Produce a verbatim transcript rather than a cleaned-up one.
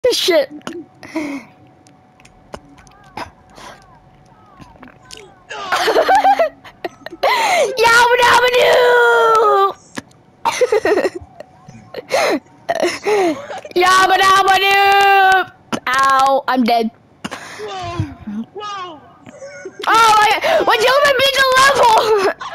Shit. Yabba dabba doo! Yabba dabba doo! Ow, I'm dead. Whoa! Whoa! Oh my god! Why'd you let me beat the level?